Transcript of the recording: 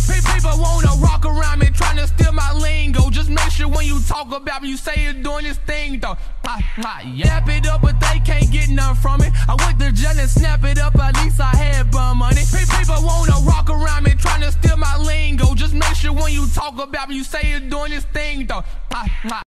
People wanna rock around me, trying to steal my lingo. Just make sure when you talk about me, you say you're doing this thing though. Yap it up, but they can't get none from it. I went to jail and snap it up, at least I had bum money. People wanna rock around me, trying to steal my lingo. Just make sure when you talk about me, you say you're doing this thing though.